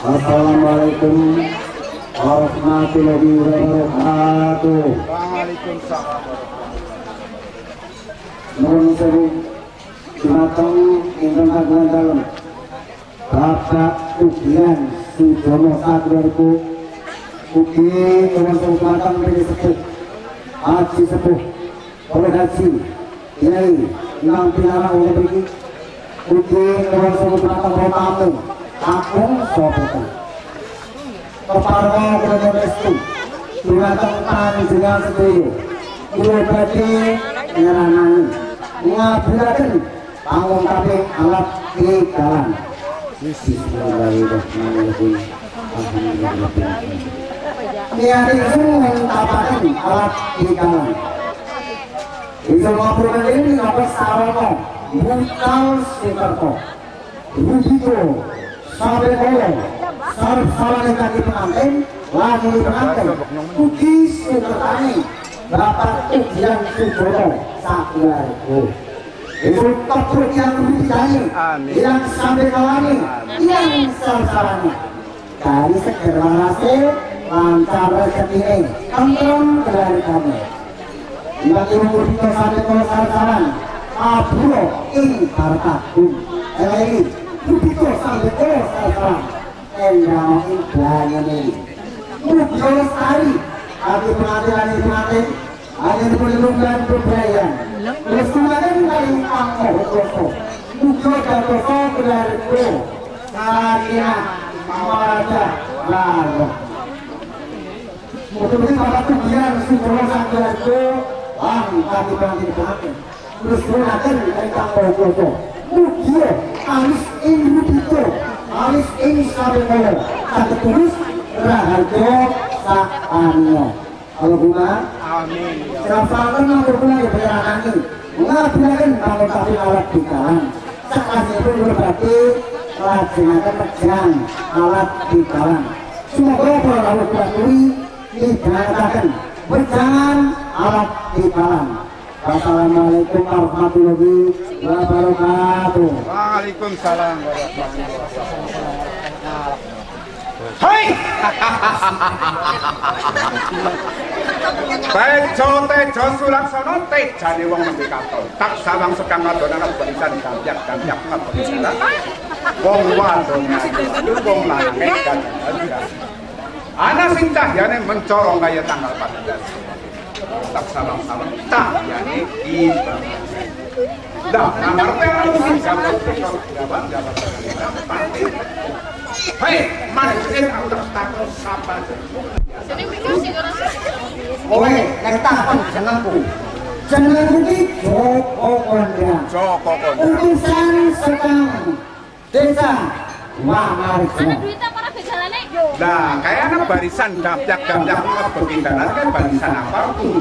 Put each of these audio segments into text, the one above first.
Assalamualaikum warahmatullahi wabarakatuh. Waalaikumsalam. Nuwun sewu dumateng ingkang kagungan dalem Bapak Udian Sujono Satriarko, ugi nuwun sewu dumateng Pini Sepuh Haji Sepuh Oleh Haji Kiai ingkang pinara oleh mriki, ugi nuwun sewu dumateng tamu Agung Sopotan keparwa kula restu dumateng panjenengan sedaya kula badhe nyeranani ngaburaken pangungkaping alat tigalan. Bismillahirrahmanirrahim. Niatipun ngentapaken alat tigalan. Bisa ngaburaken ini ngapa sarana Bukal Sikerto Bukito sampai kolong sarap salane kaki pengantin lagi pengantin ugi sekretaris Bapak Udian Sujono Satriarko. Itu tobruk yang dibidani yang sampai kalani yang sarsalani dari seger hasil lancar rezekine tentrem dari kami bagi umur kita sampai kalau sarsalan aburo ing hartaku lagi Bukito sampai kalau sarsalan endang ing banyane Mugi lestari ati pengantin hanya diperlukan keberanian lesunan dari pangkoso Mugi Gatoso Satriarko Sarina Mawada Lalu mudah-mudahan Bapak Udian Sujono Satriarko kami pengantin lesunan dari pangkoso Mugi alis ing Bukito alis ing Sabekolo sakit tulis Raharjo Sakanyo. Allahumma amin. Serapakan yang berguna di perjalanan ini mengabdikan bangun tapi alat tigalan sekali itu berbagi lajengakan pejang alat tigalan semoga para lalu kuraturi didengarkan berjalan alat tigalan. Wassalamualaikum warahmatullahi wabarakatuh. Waalaikumsalam warahmatullahi wabarakatuh. Hai. Tejo Sulaksana tejane wong nembe katon. Tak sawang sekang adonan barisan gamyak-gamyak kabeh. Wong wadon wong lanang kan. Ana sing cahyane mencorong kaya tanggal 14. Tak sawang-sawang tak yani iba. Dah ngarep anu sing gambar jabat. Hei, mana sih aku takut sabar. Kowe nek takon jenengku. Jenengku iki Joko Kondang. Joko Kondang. Utusan sekang desa Mangarjo. Ana duit para bejalane yo. Lah, kayaknya barisan gamyak-gamyak begindaran kan barisan apa tuh?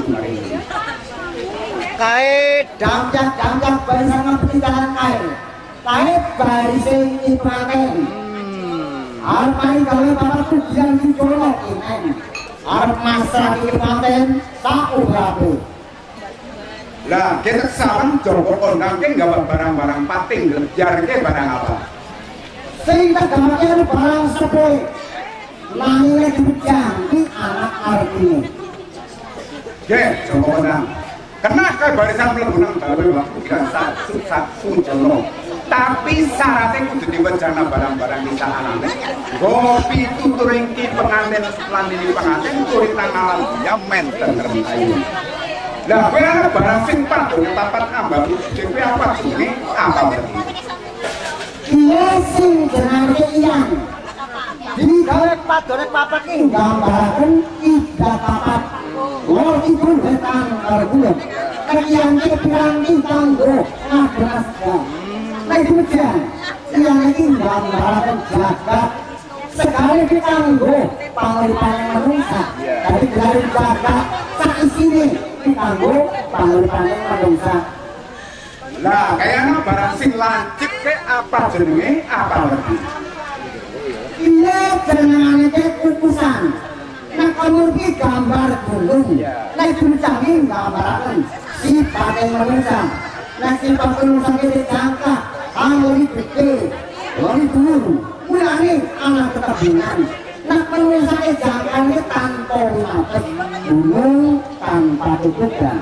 Kae gamyak-gamyak barisan begindaran kae. Kae barisan ipaten. Arep main gawe Bapak Udian Sujono imen. Arep masak iki paten sak urape. Lah, kita saran Joko Kondang ki gawe barang-barang pating glejar ki barang apa? Sing tak gamake barang sepe. Lahirnya dijang ki anak artine. Ge, Joko Kondang. Kena ke barisan mlebu nang gawe waktu kan susah Sujono. Tapi syaratnya kudu diwejana barang-barang kita anane. Gopi tuturing ki pengantin lan ini pengantin turi tangalan ya menten rentayu. Lah kowe ana barang sing padha papat ambak dhewe apa jenenge apa berarti? Iya sing jenenge iyang. Di gawe padone papat ki gambaraken tiga papat. Lor iku hetang karo kula. Kaliyan iki piranti kanggo adrasga. Itu jan, yang ini gambaran jagat sekali ditangguh panglipane manusia. Tapi dari jagat sak isine ditangguh panglipane manusia. Lah kayaknya barang sing lancip ke apa jenenge apa berarti? Iya jenengane ke kukusan. Nah kamu ki gambar gunung. Nah itu cari gambaraken sifate manusia. Nah sifat manusia ki dijangka Angin gede, lari dulu, mulane anak tetebingan nak menusake jangkane tanpa mates gunung tanpa tutupan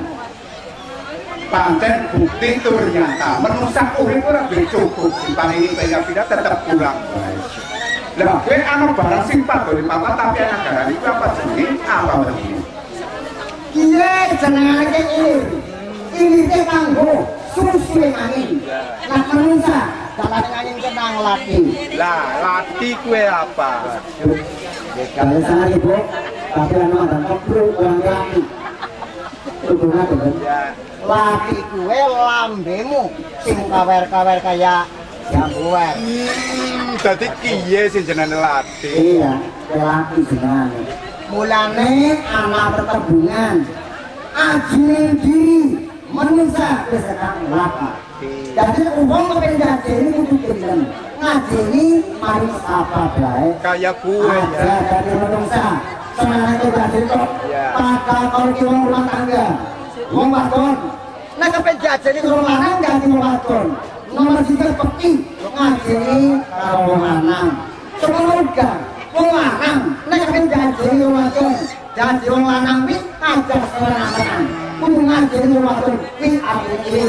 pancen bukti ternyata menusak urip ora cukup diparingi pira-pira tetep kurang bae. Lah kowe ana barang sing padha papat tapi ana garane iku apa jenenge apa jenenge? Kiye jenenge ini kanggo susu angin. Lah manusa dalan angin kenang lati. Lah lati kuwe apa? Kalau sana ibu, tapi ana dan kebru orang lati. Hubungan dengan lati kuwe lambemu sing kawer-kawer kaya jambuan. Dadi kiye sing jenenge lati? Iya, lati jenenge. Mulane anak tetebungan ajine diri manusia wis tekan lati. Jadi wong kepen ngajeni kudu gelem. Ngajeni mari apa bae. Kaya kuwe ya. Jadi manusia senengane ngajeni kok. Pakal karo ki wong rumah tangga. Wong wadon nek kepen ngajeni karo lanang ganti wong wadon. Nomor 3 peki ngajeni karo wong lanang. Semono uga wong lanang nek kepen ngajeni wong wadon. Jadi wong lanang wis ngajak lanang. Kudu ngajeni wong wadon kuwi artine.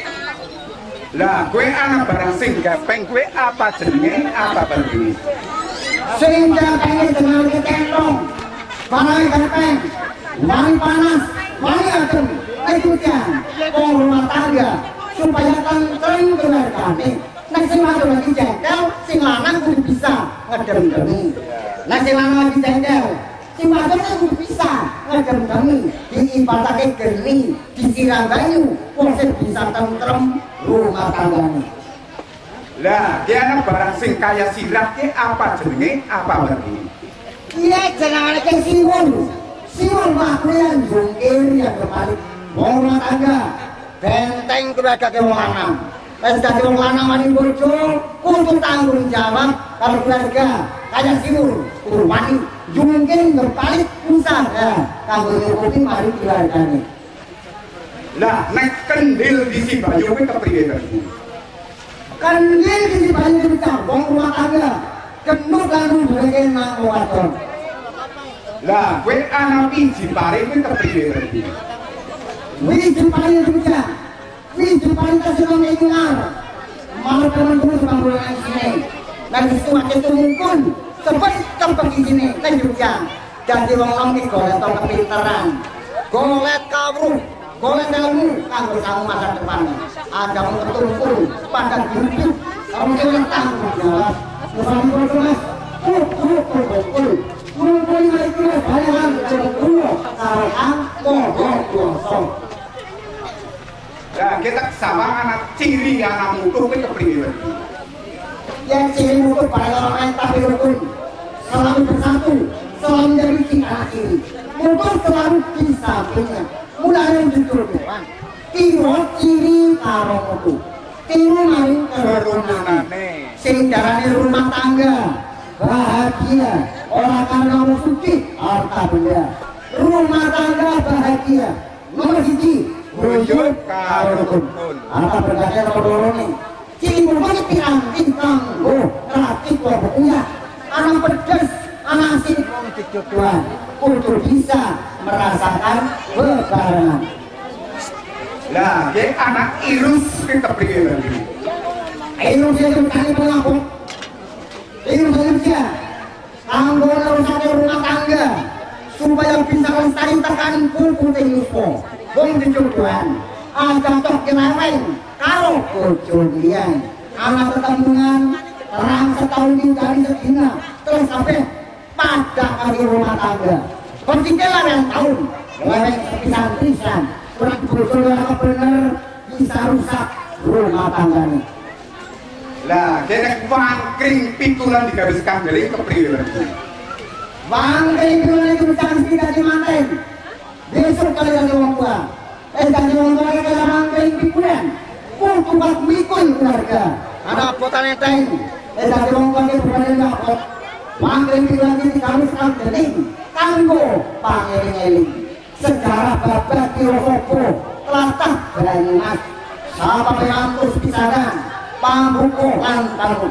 Lah kowe ana barang sing gapeng kowe apa jenenge apa bentuk? Sing gapeng jenenge ketong. Barang gapeng. Wani panas, wani adem, hujan. Wong rumah tangga supaya tentrem keluargane. Nek sing wadon lagi jengkel, sing lanang kudu bisa ngedem-demi. Nek sing lanang lagi jengkel, sing wadon kudu bisa ngedem-demi. Diibatake geni, disiram banyu, wong sing bisa tentrem rumah tanggane. Lah, dia ana barang sing kaya sirah ki apa jenenge apa bentuk? Iya jenenge keng siwon. Siwon makhluk jungkir yang berbalik wong rumah tangga. Benteng keluarga ke wong lanang. Wis dadi wong lanang wani bojo, kudu tanggung jawab karo keluarga. Kaya siwon, kudu wani jungkir berbalik usaha kanggo nyukupi mari keluargane. Lah, nek kendil di Sibayu kuwi kepriye bentuk? Kendil di Sibayu kuwi wong rumah tangga. Kenut kanggo duweke nang wadon. Lah, kowe ana pinji pare kuwi kepriye bentuk? Wiji paling juga, wiji paling tersenang ingat. Malah teman-teman sebangkulan sini, dan itu makin mungkin sempat di sini dan juga. Jadi orang ini golet tau kepintaran, golet kawruh, golet ilmu, kanggo kamu masa depan. Ada yang betul-betul pada hidup, kamu jangan tanggung jawab. Bersama berkelas, Mumpuni itu bayangan berkulo, sarang bohong kosong. Lah kita sama anak ciri anak mutu kuwi kepriye? Yang ciri mutu pada orang tapi rukun. Selalu bersatu, selalu menjadi tingkat kiri. Mutu selalu di sampingnya. Mulai jujur doang. Tiru ciri karo mutu. Tiru maring kerunane. Sing darane rumah tangga. Bahagia orang karena nomor suci harta benda rumah tangga bahagia nomor 1 wujud karo rukun harta bendanya nomor 2 nih ciri rumahnya pirang-pirang relatif punya anak pedas anak asin dijodohan untuk bisa merasakan kebarengan. Lah ke anak irus kita pergi lagi irus itu kali pelapor ini bekerja, kanggo nerusake rumah tangga supaya bisa lestari tekan kumpul tenyusko. Wong dijodohan, cocok kenaweng karo bojo liyan. Anak tetembungan terang setahun dari sedina terus sampai pada kali rumah tangga. Pentingnya yang tahun, leweng sepisan-pisan, kurang bojo yang bener bisa rusak rumah tangganya. Lah, kene wangkring pikulan digawe skandale kepriye lagi? Wangkring pikulan itu cantik dadi manten. Besok kalian wong tua. Dadi wong tua kaya wangkring pikulan. Kudu bak mikul keluarga. Ana potane teng. Dadi wong tua iki bener nyokot. Wangkring pikulan iki kami sekali dening kanggo pangeling-eling. Sejarah babat Kirosopo, Tlatah Banyumas, Sapa Pengantus Pisanan. Pambuko lan panutup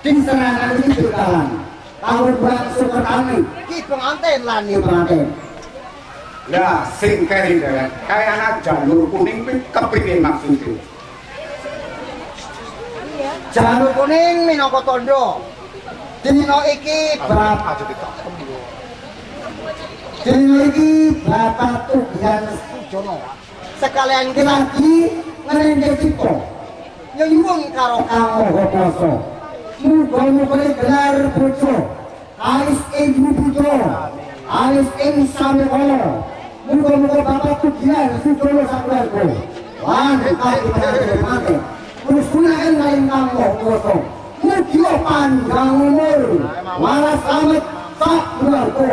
diserahkan itu dalam tahun bulan Sukertani ki pengantin lan ni pengantin. Lah sing kene kayane jalur kuning kuwi kepriye maksudnya? Jalur kuning minangka tondo. Dina iki Bapak Tugian Sujono sekalian iki lagi ngrene cipta nyuwun karo Kang Maha muga-muga gelar bojo alis ibu putra alis ing samekala muga-muga Bapak Tugian Sujono sakelarga lan kaki terus gunakan lain Kang Maha mugi panjang umur waras selamat tak keluarga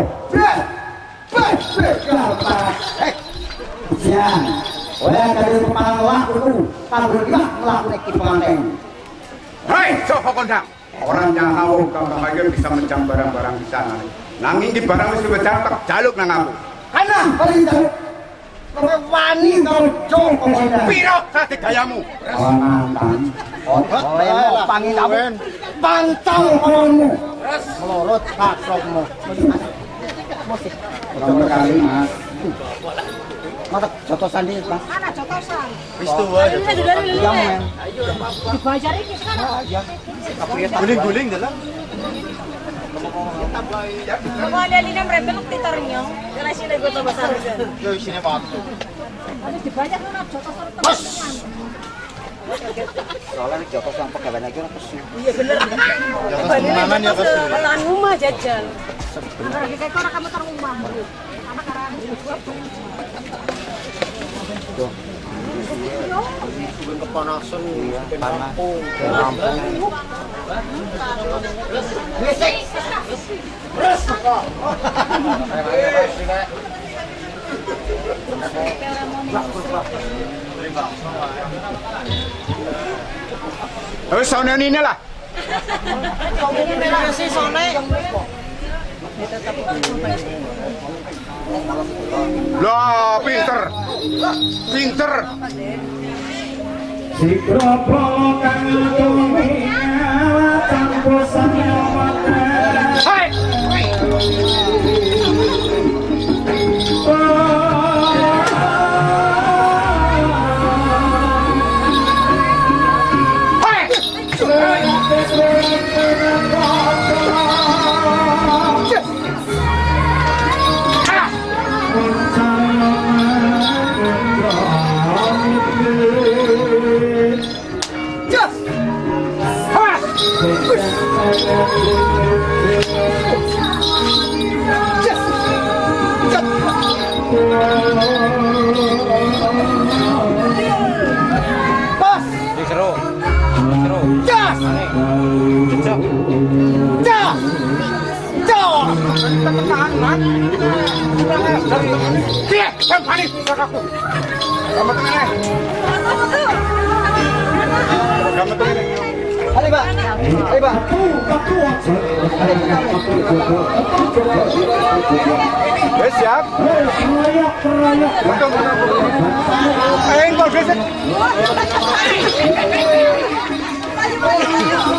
ujian oleh dari kepala waktu kalau tidak melakukan iki pengantin. Hei Joko Kondang, orang yang haus kamu lagi bisa mencang barang-barang di sana. Nanging di barang mesti bercakap jaluk nang aku. Karena paling jaluk wani kau Joko Kondang. Piro sate gayamu? Mantan. Oleh panggil kamu. Pantang kolonmu. Melorot kasokmu. Nomor kali Mas. Mata jotosan ini Mas. Mana jotosan? Wis tuwa. Iya men. Dibajar iki kan. Iya. Guling-guling dalam. Kalau ada lina merembeluk titarnya, kalau sini gue coba sarusan. Yo isine batu. Harus dibajar kan jotosan. Soalnya jotosan pegawai lagi orang kesini. Iya bener. Mangan ya kesini. Pelan rumah jajan. Antara kayak orang kamu taruh rumah. Sama karang. Tuh. Kepanasan Panas. Rampung. Soalnya ini lah. Lah pinter. Pinter. Si kropo kang tuminga tanpa samyawana. Hai. Siap. Engkol gesek.